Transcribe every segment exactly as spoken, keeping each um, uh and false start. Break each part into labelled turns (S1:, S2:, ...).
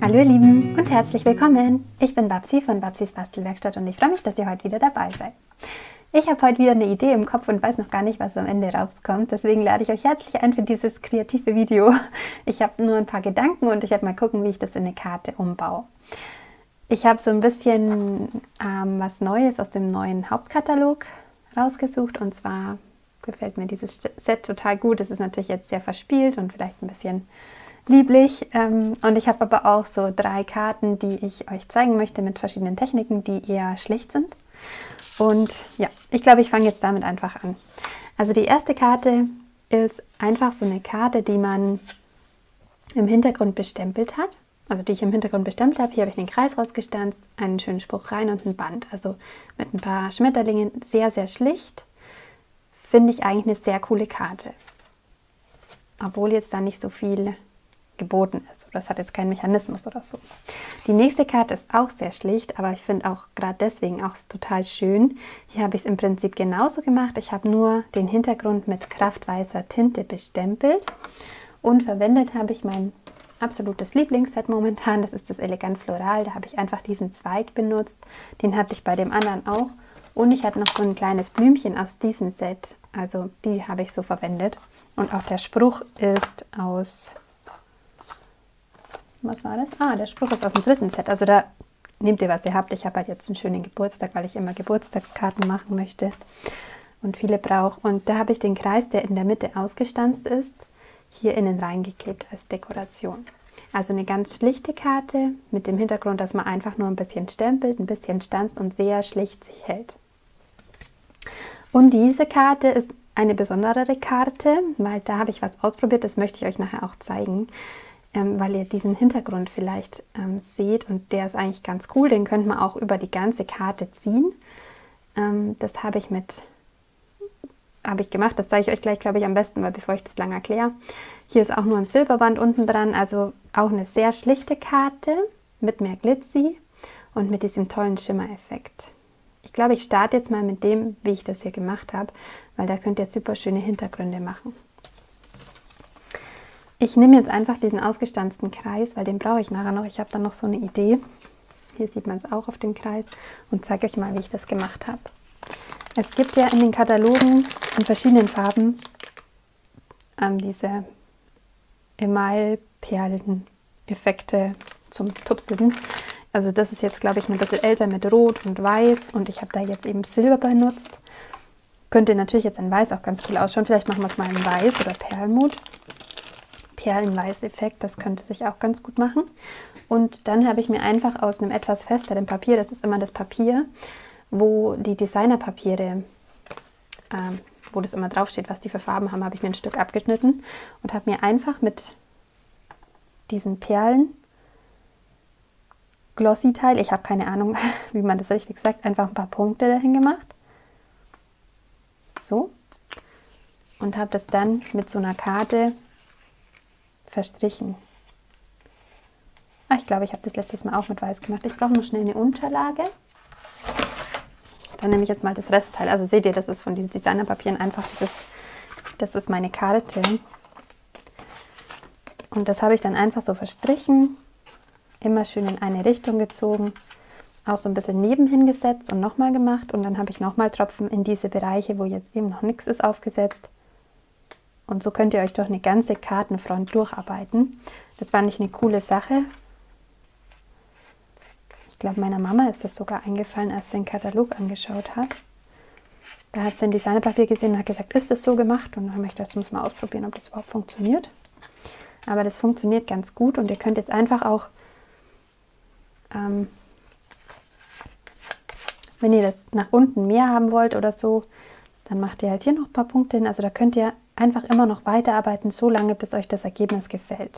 S1: Hallo ihr Lieben und herzlich willkommen. Ich bin Babsi von Babsis Bastelwerkstatt und ich freue mich, dass ihr heute wieder dabei seid. Ich habe heute wieder eine Idee im Kopf und weiß noch gar nicht, was am Ende rauskommt. Deswegen lade ich euch herzlich ein für dieses kreative Video. Ich habe nur ein paar Gedanken und ich werde mal gucken, wie ich das in eine Karte umbaue. Ich habe so ein bisschen ähm, was Neues aus dem neuen Hauptkatalog rausgesucht und zwar gefällt mir dieses Set total gut. Es ist natürlich jetzt sehr verspielt und vielleicht ein bisschen lieblich. Und ich habe aber auch so drei Karten, die ich euch zeigen möchte mit verschiedenen Techniken, die eher schlicht sind. Und ja, ich glaube, ich fange jetzt damit einfach an. Also die erste Karte ist einfach so eine Karte, die man im Hintergrund bestempelt hat. Also die ich im Hintergrund bestempelt habe. Hier habe ich den Kreis rausgestanzt, einen schönen Spruch rein und ein Band. Also mit ein paar Schmetterlingen, sehr, sehr schlicht. Finde ich eigentlich eine sehr coole Karte. Obwohl jetzt da nicht so viel geboten ist. Das hat jetzt keinen Mechanismus oder so. Die nächste Karte ist auch sehr schlicht, aber ich finde auch gerade deswegen auch total schön. Hier habe ich es im Prinzip genauso gemacht. Ich habe nur den Hintergrund mit kraftweißer Tinte bestempelt und verwendet habe ich mein absolutes Lieblingsset momentan. Das ist das Elegant Floral. Da habe ich einfach diesen Zweig benutzt. Den hatte ich bei dem anderen auch. Und ich hatte noch so ein kleines Blümchen aus diesem Set. Also die habe ich so verwendet. Und auch der Spruch ist aus... Was war das? Ah, der Spruch ist aus dem dritten Set. Also da nehmt ihr, was ihr habt. Ich habe halt jetzt einen schönen Geburtstag, weil ich immer Geburtstagskarten machen möchte und viele brauche. Und da habe ich den Kreis, der in der Mitte ausgestanzt ist, hier innen reingeklebt als Dekoration. Also eine ganz schlichte Karte mit dem Hintergrund, dass man einfach nur ein bisschen stempelt, ein bisschen stanzt und sehr schlicht sich hält. Und diese Karte ist eine besonderere Karte, weil da habe ich was ausprobiert, das möchte ich euch nachher auch zeigen. Ähm, weil ihr diesen Hintergrund vielleicht ähm, seht und der ist eigentlich ganz cool, den könnt man auch über die ganze Karte ziehen. Ähm, das habe ich mit, habe ich gemacht, das zeige ich euch gleich, glaube ich, am besten, weil bevor ich das lange erkläre. Hier ist auch nur ein Silberband unten dran, also auch eine sehr schlichte Karte mit mehr Glitzy und mit diesem tollen Schimmereffekt. Ich glaube, ich starte jetzt mal mit dem, wie ich das hier gemacht habe, weil da könnt ihr super schöne Hintergründe machen. Ich nehme jetzt einfach diesen ausgestanzten Kreis, weil den brauche ich nachher noch. Ich habe dann noch so eine Idee. Hier sieht man es auch auf dem Kreis und zeige euch mal, wie ich das gemacht habe. Es gibt ja in den Katalogen in verschiedenen Farben ähm, diese Emailperlen-Effekte zum Tupseln. Also das ist jetzt, glaube ich, ein bisschen älter mit Rot und Weiß und ich habe da jetzt eben Silber benutzt. Könnte natürlich jetzt in Weiß auch ganz cool ausschauen. Vielleicht machen wir es mal in Weiß oder Perlmut. Perlenweiß-Effekt, das könnte sich auch ganz gut machen. Und dann habe ich mir einfach aus einem etwas festeren Papier, das ist immer das Papier, wo die Designerpapiere, ähm, wo das immer draufsteht, was die für Farben haben, habe ich mir ein Stück abgeschnitten und habe mir einfach mit diesen Perlen Glossy-Teil, ich habe keine Ahnung, wie man das richtig sagt, einfach ein paar Punkte dahin gemacht. So. Und habe das dann mit so einer Karte verstrichen. Ah, ich glaube, ich habe das letztes Mal auch mit Weiß gemacht. Ich brauche noch schnell eine Unterlage. Dann nehme ich jetzt mal das Restteil. Also seht ihr, das ist von diesen Designerpapieren einfach dieses, das ist meine Karte. Und das habe ich dann einfach so verstrichen, immer schön in eine Richtung gezogen, auch so ein bisschen nebenhin gesetzt und nochmal gemacht. Und dann habe ich nochmal Tropfen in diese Bereiche, wo jetzt eben noch nichts ist, aufgesetzt. Und so könnt ihr euch durch eine ganze Kartenfront durcharbeiten. Das fand ich eine coole Sache. Ich glaube, meiner Mama ist das sogar eingefallen, als sie den Katalog angeschaut hat. Da hat sie ein Designerpapier gesehen und hat gesagt, ist das so gemacht? Und dann habe ich gedacht, das muss man ausprobieren, ob das überhaupt funktioniert. Aber das funktioniert ganz gut und ihr könnt jetzt einfach auch, ähm, wenn ihr das nach unten mehr haben wollt oder so, dann macht ihr halt hier noch ein paar Punkte hin. Also da könnt ihr einfach immer noch weiterarbeiten, so lange, bis euch das Ergebnis gefällt.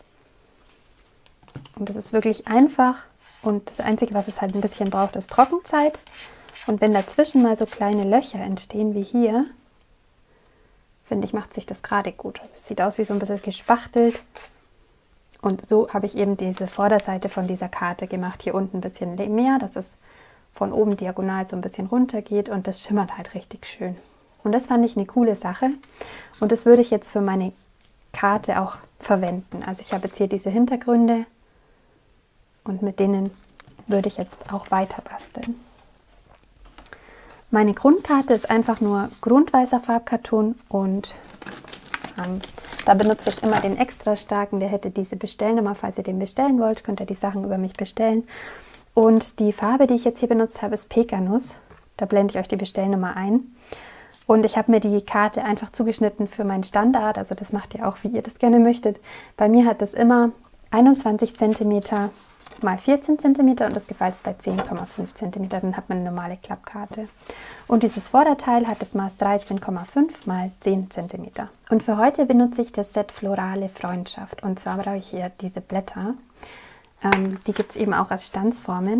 S1: Und das ist wirklich einfach und das Einzige, was es halt ein bisschen braucht, ist Trockenzeit. Und wenn dazwischen mal so kleine Löcher entstehen wie hier, finde ich, macht sich das gerade gut. Also es sieht aus wie so ein bisschen gespachtelt. Und so habe ich eben diese Vorderseite von dieser Karte gemacht. Hier unten ein bisschen mehr, dass es von oben diagonal so ein bisschen runter geht und das schimmert halt richtig schön. Und das fand ich eine coole Sache und das würde ich jetzt für meine Karte auch verwenden. Also ich habe jetzt hier diese Hintergründe und mit denen würde ich jetzt auch weiter basteln. Meine Grundkarte ist einfach nur grundweißer Farbkarton und ähm, da benutze ich immer den extra starken, der hätte diese Bestellnummer. Falls ihr den bestellen wollt, könnt ihr die Sachen über mich bestellen. Und die Farbe, die ich jetzt hier benutzt habe, ist Pekanuss. Da blende ich euch die Bestellnummer ein. Und ich habe mir die Karte einfach zugeschnitten für meinen Standard. Also das macht ihr auch, wie ihr das gerne möchtet. Bei mir hat das immer einundzwanzig Zentimeter mal vierzehn Zentimeter und das Gefalz bei zehn Komma fünf Zentimeter. Dann hat man eine normale Klappkarte. Und dieses Vorderteil hat das Maß dreizehn Komma fünf mal zehn Zentimeter. Und für heute benutze ich das Set Florale Freundschaft. Und zwar brauche ich hier diese Blätter. Ähm, die gibt es eben auch als Stanzformen.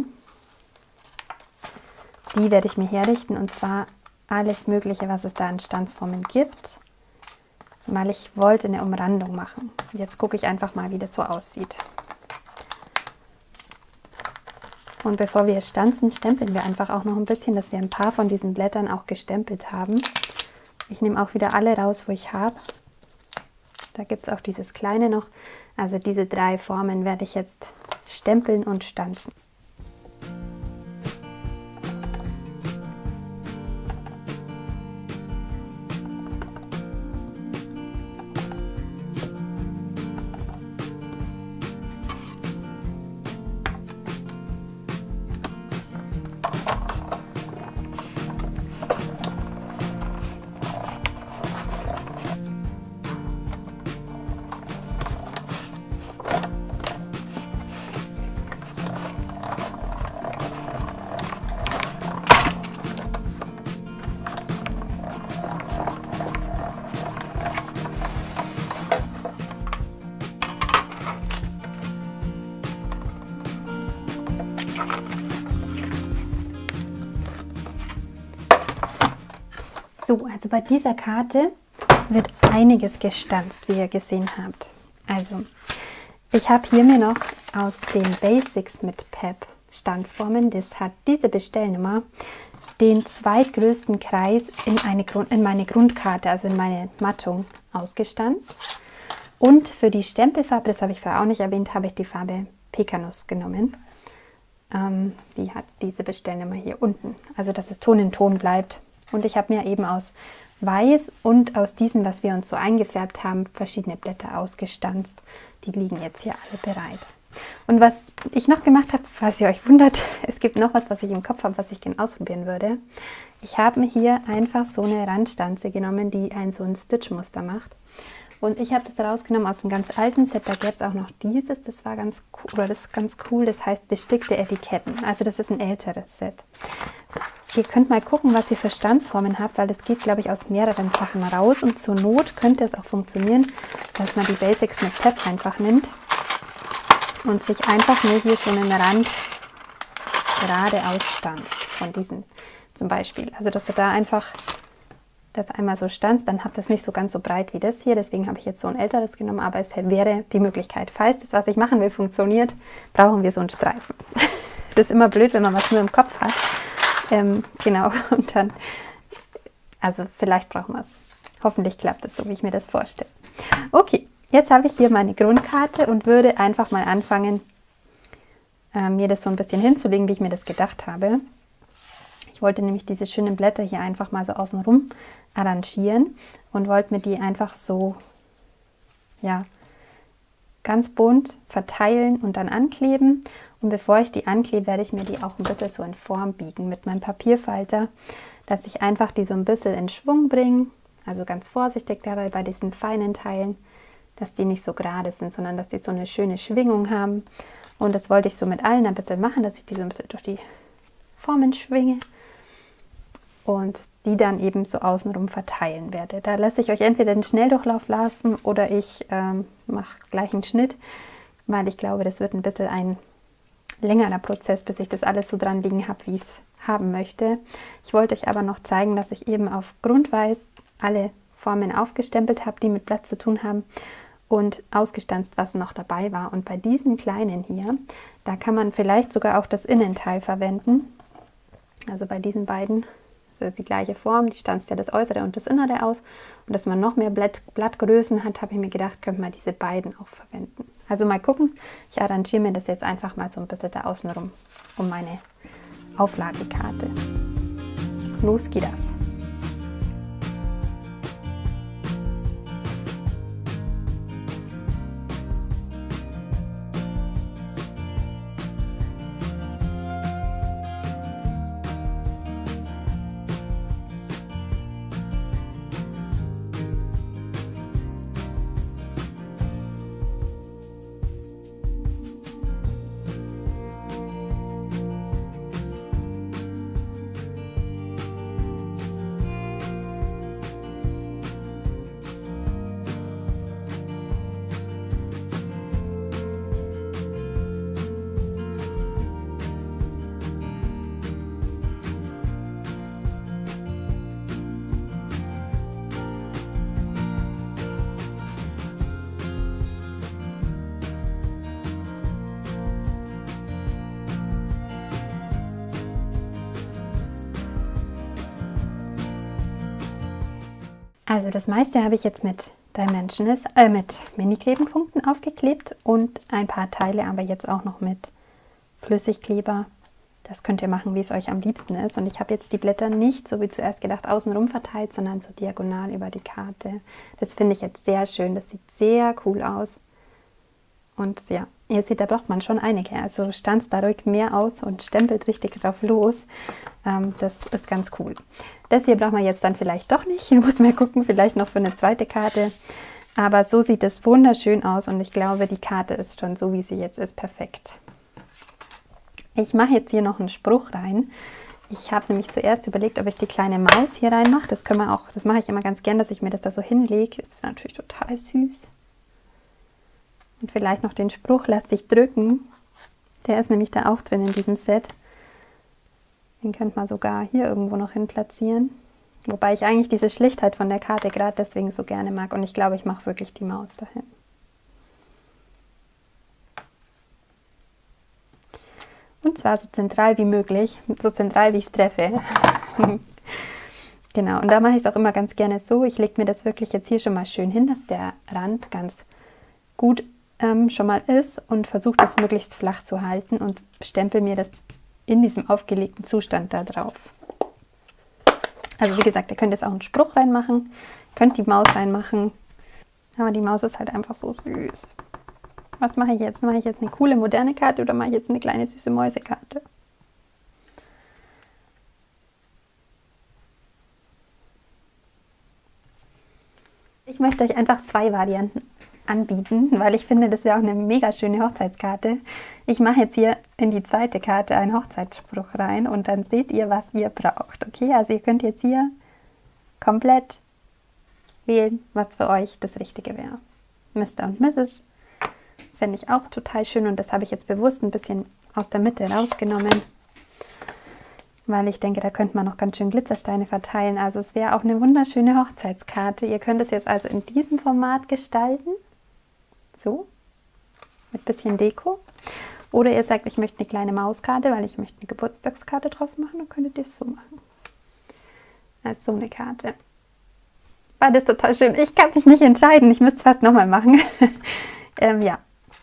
S1: Die werde ich mir herrichten und zwar alles Mögliche, was es da an Stanzformen gibt, weil ich wollte eine Umrandung machen. Jetzt gucke ich einfach mal, wie das so aussieht. Und bevor wir stanzen, stempeln wir einfach auch noch ein bisschen, dass wir ein paar von diesen Blättern auch gestempelt haben. Ich nehme auch wieder alle raus, wo ich habe. Da gibt es auch dieses kleine noch. Also diese drei Formen werde ich jetzt stempeln und stanzen. So, also bei dieser Karte wird einiges gestanzt, wie ihr gesehen habt. Also, ich habe hier mir noch aus den Basics mit P E P Stanzformen, das hat diese Bestellnummer, den zweitgrößten Kreis in, eine Grund, in meine Grundkarte, also in meine Mattung, ausgestanzt. Und für die Stempelfarbe, das habe ich vorher auch nicht erwähnt, habe ich die Farbe Pekanuss genommen. Ähm, die hat diese Bestellnummer hier unten, also dass es Ton in Ton bleibt. Und ich habe mir eben aus Weiß und aus diesem, was wir uns so eingefärbt haben, verschiedene Blätter ausgestanzt. Die liegen jetzt hier alle bereit. Und was ich noch gemacht habe, falls ihr euch wundert, es gibt noch was, was ich im Kopf habe, was ich gerne ausprobieren würde. Ich habe mir hier einfach so eine Randstanze genommen, die ein so ein Stitchmuster macht. Und ich habe das rausgenommen aus einem ganz alten Set, da gäbe es auch noch dieses, das war ganz cool, oder das ist ganz cool, das heißt bestickte Etiketten. Also das ist ein älteres Set. Ihr könnt mal gucken, was ihr für Stanzformen habt, weil das geht, glaube ich, aus mehreren Sachen raus. Und zur Not könnte es auch funktionieren, dass man die Basics mit P E P einfach nimmt und sich einfach nur hier so einen Rand gerade ausstanzt von diesen zum Beispiel. Also dass ihr da einfach das einmal so stanzt, dann habt ihr es nicht so ganz so breit wie das hier. Deswegen habe ich jetzt so ein älteres genommen, aber es wäre die Möglichkeit. Falls das, was ich machen will, funktioniert, brauchen wir so einen Streifen. Das ist immer blöd, wenn man was nur im Kopf hat. Ähm, genau, und dann, also vielleicht brauchen wir es. Hoffentlich klappt es so, wie ich mir das vorstelle. Okay, jetzt habe ich hier meine Grundkarte und würde einfach mal anfangen, äh, mir das so ein bisschen hinzulegen, wie ich mir das gedacht habe. Ich wollte nämlich diese schönen Blätter hier einfach mal so außenrum arrangieren und wollte mir die einfach so, ja, ganz bunt verteilen und dann ankleben. Und bevor ich die anklebe, werde ich mir die auch ein bisschen so in Form biegen mit meinem Papierfalter, dass ich einfach die so ein bisschen in Schwung bringe. Also ganz vorsichtig dabei bei diesen feinen Teilen, dass die nicht so gerade sind, sondern dass die so eine schöne Schwingung haben. Und das wollte ich so mit allen ein bisschen machen, dass ich die so ein bisschen durch die Formen schwinge und die dann eben so außenrum verteilen werde. Da lasse ich euch entweder den Schnelldurchlauf laufen oder ich ähm, mache gleich einen Schnitt, weil ich glaube, das wird ein bisschen ein längerer Prozess, bis ich das alles so dran liegen habe, wie ich es haben möchte. Ich wollte euch aber noch zeigen, dass ich eben auf Grundweiß alle Formen aufgestempelt habe, die mit Blatt zu tun haben und ausgestanzt, was noch dabei war. Und bei diesen kleinen hier, da kann man vielleicht sogar auch das Innenteil verwenden. Also bei diesen beiden Das ist die gleiche Form, die stanzt ja das Äußere und das Innere aus. Und dass man noch mehr Blatt, Blattgrößen hat, habe ich mir gedacht, könnte man diese beiden auch verwenden. Also mal gucken, ich arrangiere mir das jetzt einfach mal so ein bisschen da außen rum um meine Auflagekarte. Los geht das. Also das meiste habe ich jetzt mit Dimensionals, äh, mit Mini-Klebenpunkten aufgeklebt und ein paar Teile aber jetzt auch noch mit Flüssigkleber. Das könnt ihr machen, wie es euch am liebsten ist. Und ich habe jetzt die Blätter nicht, so wie zuerst gedacht, außenrum verteilt, sondern so diagonal über die Karte. Das finde ich jetzt sehr schön. Das sieht sehr cool aus. Und ja, ihr seht, da braucht man schon einige. Also stanzt da ruhig mehr aus und stempelt richtig drauf los. Ähm, das ist ganz cool. Das hier braucht man jetzt dann vielleicht doch nicht. Ich muss mal gucken, vielleicht noch für eine zweite Karte. Aber so sieht es wunderschön aus und ich glaube, die Karte ist schon so, wie sie jetzt ist, perfekt. Ich mache jetzt hier noch einen Spruch rein. Ich habe nämlich zuerst überlegt, ob ich die kleine Maus hier reinmache. Das können wir auch, das mache ich immer ganz gern, dass ich mir das da so hinlege. Das ist natürlich total süß. Und vielleicht noch den Spruch, lass dich drücken. Der ist nämlich da auch drin in diesem Set. Den könnte man sogar hier irgendwo noch hin platzieren. Wobei ich eigentlich diese Schlichtheit von der Karte gerade deswegen so gerne mag. Und ich glaube, ich mache wirklich die Maus dahin. Und zwar so zentral wie möglich. So zentral, wie ich es treffe. Genau, und da mache ich es auch immer ganz gerne so. Ich lege mir das wirklich jetzt hier schon mal schön hin, dass der Rand ganz gut ähm, schon mal ist. Und versuche das möglichst flach zu halten und stempel mir das in diesem aufgelegten Zustand da drauf. Also wie gesagt, ihr könnt jetzt auch einen Spruch reinmachen, könnt die Maus reinmachen, aber die Maus ist halt einfach so süß. Was mache ich jetzt? Mache ich jetzt eine coole moderne Karte oder mache ich jetzt eine kleine süße Mäusekarte? Ich möchte euch einfach zwei Varianten anbieten, weil ich finde, das wäre auch eine mega schöne Hochzeitskarte. Ich mache jetzt hier in die zweite Karte einen Hochzeitsspruch rein und dann seht ihr, was ihr braucht. Okay, also ihr könnt jetzt hier komplett wählen, was für euch das Richtige wäre. Mister und Misses fände ich auch total schön und das habe ich jetzt bewusst ein bisschen aus der Mitte rausgenommen, weil ich denke, da könnte man noch ganz schön Glitzersteine verteilen. Also es wäre auch eine wunderschöne Hochzeitskarte. Ihr könnt es jetzt also in diesem Format gestalten. So, mit bisschen Deko. Oder ihr sagt, ich möchte eine kleine Mauskarte, weil ich möchte eine Geburtstagskarte draus machen. Dann könntet ihr es so machen. Als so eine Karte. War das total schön. Ich kann mich nicht entscheiden. Ich müsste es fast nochmal machen. ähm, ja.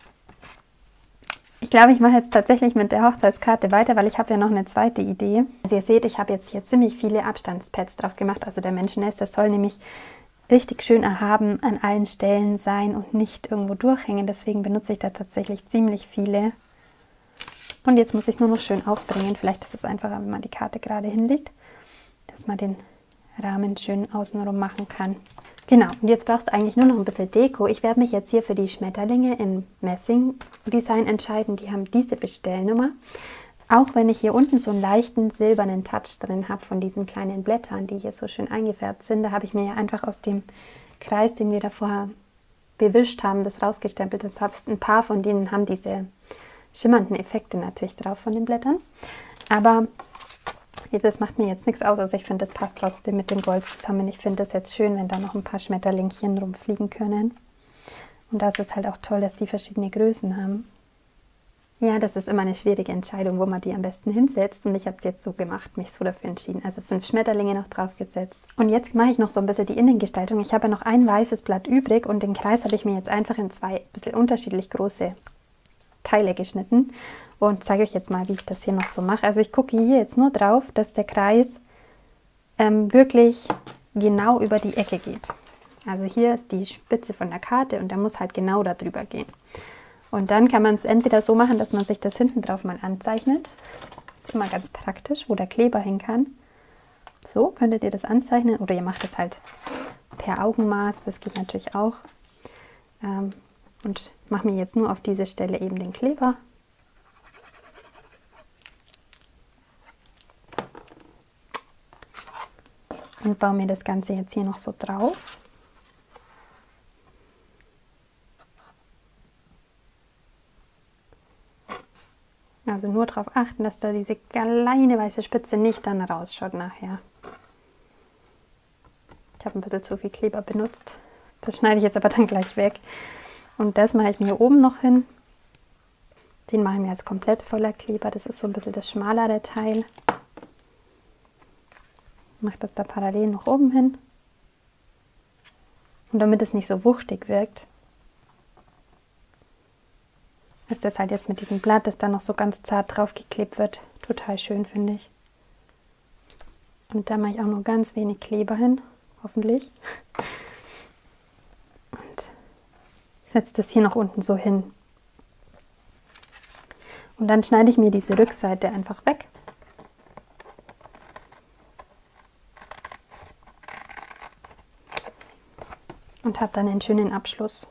S1: Ich glaube, ich mache jetzt tatsächlich mit der Hochzeitskarte weiter, weil ich habe ja noch eine zweite Idee. Also ihr seht, ich habe jetzt hier ziemlich viele Abstandspads drauf gemacht. Also der Menschennest, das soll nämlich richtig schön erhaben an allen Stellen sein und nicht irgendwo durchhängen. Deswegen benutze ich da tatsächlich ziemlich viele. Und jetzt muss ich nur noch schön aufbringen. Vielleicht ist es einfacher, wenn man die Karte gerade hinlegt, dass man den Rahmen schön außenrum machen kann. Genau, und jetzt brauchst du eigentlich nur noch ein bisschen Deko. Ich werde mich jetzt hier für die Schmetterlinge in Messing-Design entscheiden. Die haben diese Bestellnummer. Auch wenn ich hier unten so einen leichten silbernen Touch drin habe von diesen kleinen Blättern, die hier so schön eingefärbt sind, da habe ich mir ja einfach aus dem Kreis, den wir da vorher bewischt haben, das rausgestempelt. Das heißt, ein paar von denen haben diese schimmernden Effekte natürlich drauf von den Blättern. Aber das macht mir jetzt nichts aus. Also ich finde, das passt trotzdem mit dem Gold zusammen. Ich finde es jetzt schön, wenn da noch ein paar Schmetterlingchen rumfliegen können. Und da ist es halt auch toll, dass die verschiedene Größen haben. Ja, das ist immer eine schwierige Entscheidung, wo man die am besten hinsetzt. Und ich habe es jetzt so gemacht, mich so dafür entschieden. Also fünf Schmetterlinge noch drauf gesetzt. Und jetzt mache ich noch so ein bisschen die Innengestaltung. Ich habe ja noch ein weißes Blatt übrig und den Kreis habe ich mir jetzt einfach in zwei bisschen unterschiedlich große Teile geschnitten. Und zeige euch jetzt mal, wie ich das hier noch so mache. Also ich gucke hier jetzt nur drauf, dass der Kreis ähm, wirklich genau über die Ecke geht. Also hier ist die Spitze von der Karte und der muss halt genau da drüber gehen. Und dann kann man es entweder so machen, dass man sich das hinten drauf mal anzeichnet. Das ist immer ganz praktisch, wo der Kleber hin kann. So könntet ihr das anzeichnen oder ihr macht es halt per Augenmaß, das geht natürlich auch. Ähm, und mache mir jetzt nur auf diese Stelle eben den Kleber. Und baue mir das Ganze jetzt hier noch so drauf. Also nur darauf achten, dass da diese kleine weiße Spitze nicht dann rausschaut nachher. Ich habe ein bisschen zu viel Kleber benutzt. Das schneide ich jetzt aber dann gleich weg. Und das mache ich mir hier oben noch hin. Den mache ich mir jetzt komplett voller Kleber. Das ist so ein bisschen das schmalere Teil. Ich mache das da parallel noch oben hin. Und damit es nicht so wuchtig wirkt, ist das halt jetzt mit diesem Blatt, das dann noch so ganz zart drauf geklebt wird, total schön, finde ich. Und da mache ich auch nur ganz wenig Kleber hin, hoffentlich. Und setze das hier noch unten so hin. Und dann schneide ich mir diese Rückseite einfach weg. Und habe dann einen schönen Abschluss.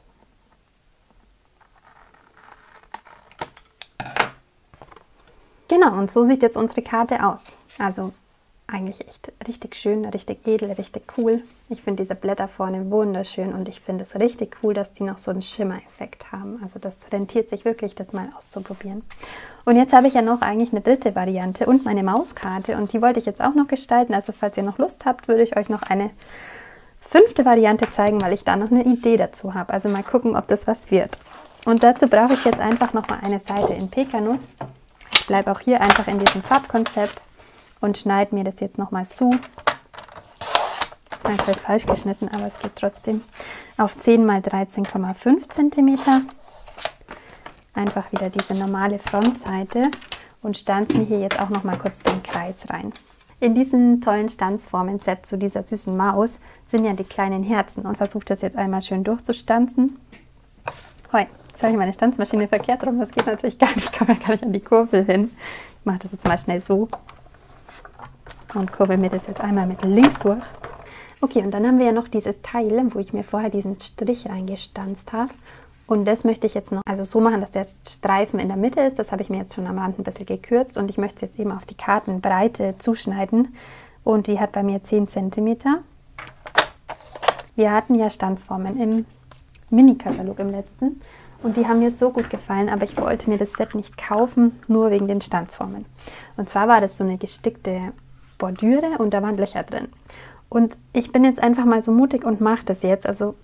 S1: Genau, und so sieht jetzt unsere Karte aus. Also eigentlich echt richtig schön, richtig edel, richtig cool. Ich finde diese Blätter vorne wunderschön und ich finde es richtig cool, dass die noch so einen Schimmereffekt haben. Also das rentiert sich wirklich, das mal auszuprobieren. Und jetzt habe ich ja noch eigentlich eine dritte Variante und meine Mauskarte und die wollte ich jetzt auch noch gestalten. Also falls ihr noch Lust habt, würde ich euch noch eine fünfte Variante zeigen, weil ich da noch eine Idee dazu habe. Also mal gucken, ob das was wird. Und dazu brauche ich jetzt einfach noch mal eine Seite in Pekanuss. Ich bleibe auch hier einfach in diesem Farbkonzept und schneide mir das jetzt nochmal zu. Manchmal ist falsch geschnitten, aber es geht trotzdem. Auf zehn mal dreizehn Komma fünf Zentimeter. Einfach wieder diese normale Frontseite und stanze mir hier jetzt auch nochmal kurz den Kreis rein. In diesen tollen Stanzformen-Set zu dieser süßen Maus sind ja die kleinen Herzen und versuche das jetzt einmal schön durchzustanzen. Hoi. Jetzt habe ich meine Stanzmaschine verkehrt rum, das geht natürlich gar nicht, ich komme ja gar nicht an die Kurbel hin. Ich mache das jetzt mal schnell so und kurbel mir das jetzt einmal mit links durch. Okay, und dann haben wir ja noch dieses Teil, wo ich mir vorher diesen Strich reingestanzt habe. Und das möchte ich jetzt noch, also so machen, dass der Streifen in der Mitte ist. Das habe ich mir jetzt schon am Rand ein bisschen gekürzt und ich möchte es jetzt eben auf die Kartenbreite zuschneiden. Und die hat bei mir zehn Zentimeter. Wir hatten ja Stanzformen im Mini-Katalog im letzten. Und die haben mir so gut gefallen, aber ich wollte mir das Set nicht kaufen, nur wegen den Stanzformen. Und zwar war das so eine gestickte Bordüre und da waren Löcher drin. Und ich bin jetzt einfach mal so mutig und mache das jetzt. Also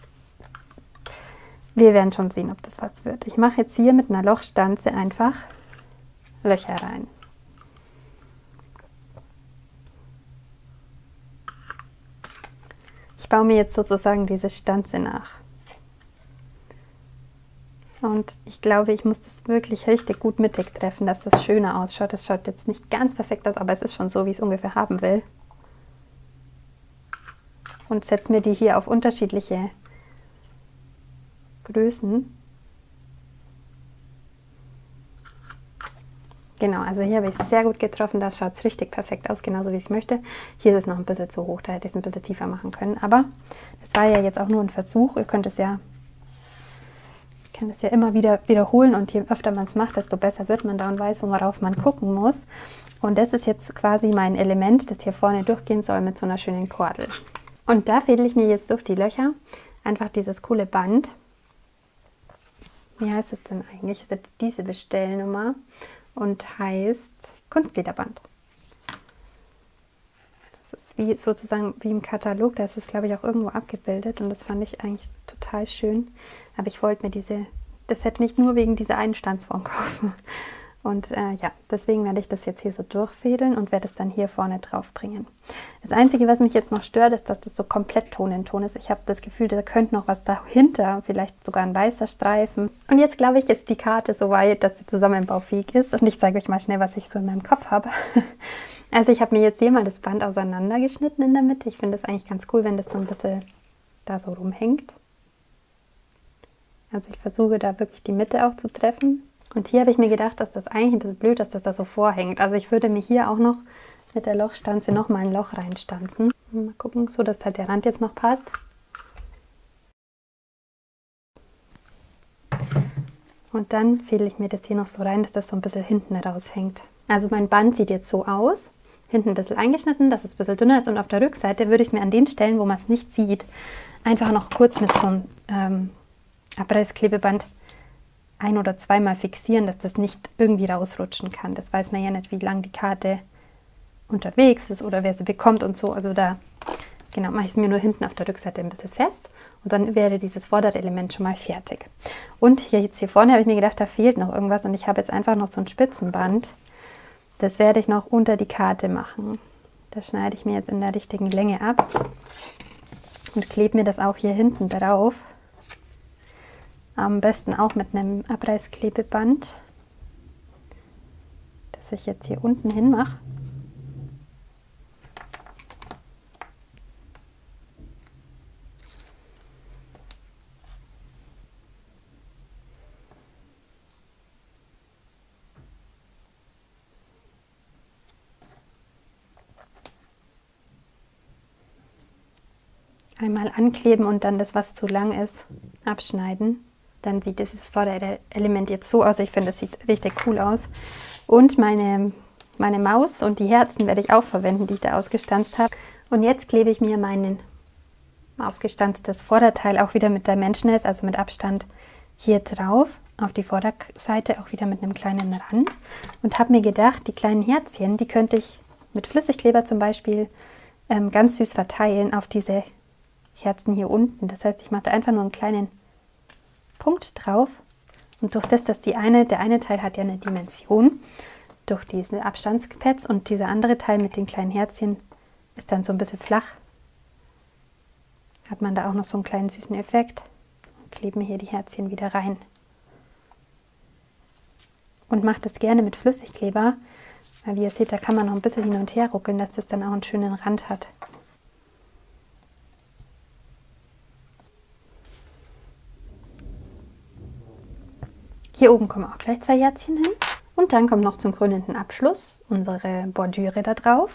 S1: wir werden schon sehen, ob das was wird. Ich mache jetzt hier mit einer Lochstanze einfach Löcher rein. Ich baue mir jetzt sozusagen diese Stanze nach. Und ich glaube, ich muss das wirklich richtig gut mittig treffen, dass das schöner ausschaut. Das schaut jetzt nicht ganz perfekt aus, aber es ist schon so, wie ich es ungefähr haben will. Und setze mir die hier auf unterschiedliche Größen. Genau, also hier habe ich es sehr gut getroffen, da schaut es richtig perfekt aus, genauso wie ich es möchte. Hier ist es noch ein bisschen zu hoch, da hätte ich es ein bisschen tiefer machen können. Aber das war ja jetzt auch nur ein Versuch, ihr könnt es ja, ich kann das ja immer wieder wiederholen und je öfter man es macht, desto besser wird man da und weiß, worauf man gucken muss. Und das ist jetzt quasi mein Element, das hier vorne durchgehen soll mit so einer schönen Kordel. Und da fädel ich mir jetzt durch die Löcher einfach dieses coole Band. Wie heißt es denn eigentlich? Das ist diese Bestellnummer und heißt Kunstlederband. Das ist wie sozusagen wie im Katalog, da ist es glaube ich auch irgendwo abgebildet und das fand ich eigentlich total schön. Aber ich wollte mir diese das Set nicht nur wegen dieser einen Stanzform kaufen. Und äh, ja, deswegen werde ich das jetzt hier so durchfädeln und werde es dann hier vorne drauf bringen. Das Einzige, was mich jetzt noch stört, ist, dass das so komplett Ton in Ton ist. Ich habe das Gefühl, da könnte noch was dahinter, vielleicht sogar ein weißer Streifen. Und jetzt glaube ich, ist die Karte so weit, dass sie zusammenbaufähig ist. Und ich zeige euch mal schnell, was ich so in meinem Kopf habe. Also ich habe mir jetzt hier mal das Band auseinandergeschnitten in der Mitte. Ich finde das eigentlich ganz cool, wenn das so ein bisschen da so rumhängt. Also ich versuche da wirklich die Mitte auch zu treffen. Und hier habe ich mir gedacht, dass das eigentlich ein bisschen blöd ist, dass das so vorhängt. Also ich würde mir hier auch noch mit der Lochstanze nochmal ein Loch reinstanzen. Mal gucken, so dass halt der Rand jetzt noch passt. Und dann fädel ich mir das hier noch so rein, dass das so ein bisschen hinten raushängt. Also mein Band sieht jetzt so aus. Hinten ein bisschen eingeschnitten, dass es ein bisschen dünner ist. Und auf der Rückseite würde ich es mir an den Stellen, wo man es nicht sieht, einfach noch kurz mit so einem ähm, Abrissklebeband ein- oder zweimal fixieren, dass das nicht irgendwie rausrutschen kann. Das weiß man ja nicht, wie lang die Karte unterwegs ist oder wer sie bekommt und so. Also da genau, mache ich es mir nur hinten auf der Rückseite ein bisschen fest und dann wäre dieses vordere Element schon mal fertig. Und hier jetzt hier vorne habe ich mir gedacht, da fehlt noch irgendwas und ich habe jetzt einfach noch so ein Spitzenband. Das werde ich noch unter die Karte machen. Das schneide ich mir jetzt in der richtigen Länge ab und klebe mir das auch hier hinten drauf. Am besten auch mit einem Abreißklebeband, das ich jetzt hier unten hin mache. Einmal ankleben und dann das, was zu lang ist, abschneiden. Dann sieht dieses vordere Element jetzt so aus. Ich finde, das sieht richtig cool aus. Und meine, meine Maus und die Herzen werde ich auch verwenden, die ich da ausgestanzt habe. Und jetzt klebe ich mir mein ausgestanztes Vorderteil auch wieder mit Dimensionals, also mit Abstand, hier drauf. Auf die Vorderseite auch wieder mit einem kleinen Rand. Und habe mir gedacht, die kleinen Herzchen, die könnte ich mit Flüssigkleber zum Beispiel ähm, ganz süß verteilen auf diese Herzen hier unten. Das heißt, ich mache da einfach nur einen kleinen Punkt drauf und durch das, dass die eine, der eine Teil hat ja eine Dimension, durch diese Abstandspads und dieser andere Teil mit den kleinen Herzchen ist dann so ein bisschen flach, hat man da auch noch so einen kleinen süßen Effekt und kleben hier die Herzchen wieder rein. Und macht das gerne mit Flüssigkleber, weil wie ihr seht, da kann man noch ein bisschen hin und her ruckeln, dass das dann auch einen schönen Rand hat. Hier oben kommen auch gleich zwei Herzchen hin. Und dann kommt noch zum krönenden Abschluss unsere Bordüre da drauf.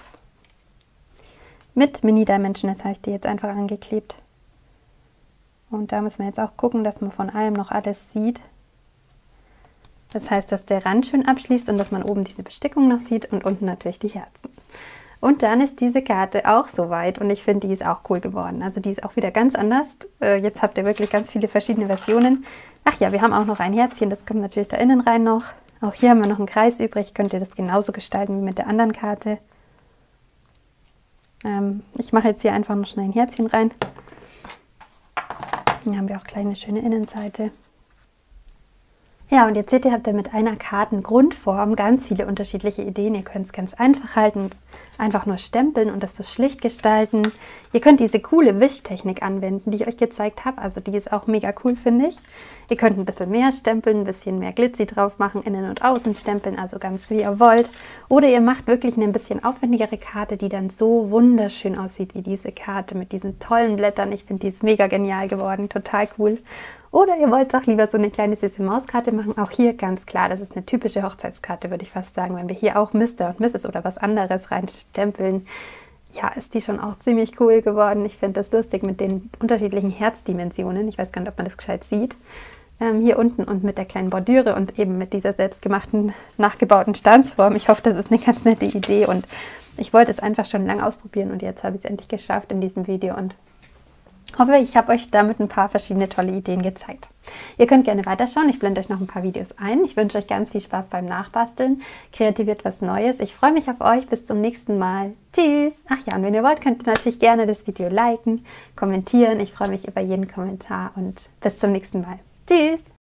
S1: Mit Mini Dimensionals habe ich die jetzt einfach angeklebt. Und da müssen wir jetzt auch gucken, dass man von allem noch alles sieht. Das heißt, dass der Rand schön abschließt und dass man oben diese Bestickung noch sieht und unten natürlich die Herzen. Und dann ist diese Karte auch soweit und ich finde, die ist auch cool geworden. Also die ist auch wieder ganz anders. Jetzt habt ihr wirklich ganz viele verschiedene Versionen. Ach ja, wir haben auch noch ein Herzchen, das kommt natürlich da innen rein noch. Auch hier haben wir noch einen Kreis übrig, könnt ihr das genauso gestalten wie mit der anderen Karte. Ähm, ich mache jetzt hier einfach noch schnell ein Herzchen rein. Dann haben wir auch gleich eine schöne Innenseite. Ja, und jetzt seht ihr, habt ihr mit einer Kartengrundform ganz viele unterschiedliche Ideen. Ihr könnt es ganz einfach halten und einfach nur stempeln und das so schlicht gestalten. Ihr könnt diese coole Wischtechnik anwenden, die ich euch gezeigt habe. Also die ist auch mega cool, finde ich. Ihr könnt ein bisschen mehr stempeln, ein bisschen mehr Glitzy drauf machen, innen und außen stempeln, also ganz wie ihr wollt. Oder ihr macht wirklich eine ein bisschen aufwendigere Karte, die dann so wunderschön aussieht wie diese Karte mit diesen tollen Blättern. Ich finde, die ist mega genial geworden, total cool. Oder ihr wollt auch lieber so eine kleine süße Mauskarte machen. Auch hier ganz klar, das ist eine typische Hochzeitskarte, würde ich fast sagen. Wenn wir hier auch Mister und Misses oder was anderes reinstempeln, ja, ist die schon auch ziemlich cool geworden. Ich finde das lustig mit den unterschiedlichen Herzdimensionen. Ich weiß gar nicht, ob man das gescheit sieht. Ähm, hier unten und mit der kleinen Bordüre und eben mit dieser selbstgemachten, nachgebauten Stanzform. Ich hoffe, das ist eine ganz nette Idee und ich wollte es einfach schon lange ausprobieren und jetzt habe ich es endlich geschafft in diesem Video und hoffe, ich habe euch damit ein paar verschiedene tolle Ideen gezeigt. Ihr könnt gerne weiterschauen, ich blende euch noch ein paar Videos ein. Ich wünsche euch ganz viel Spaß beim Nachbasteln. Kreativiert was Neues. Ich freue mich auf euch. Bis zum nächsten Mal. Tschüss! Ach ja, und wenn ihr wollt, könnt ihr natürlich gerne das Video liken, kommentieren. Ich freue mich über jeden Kommentar und bis zum nächsten Mal. Tschüss!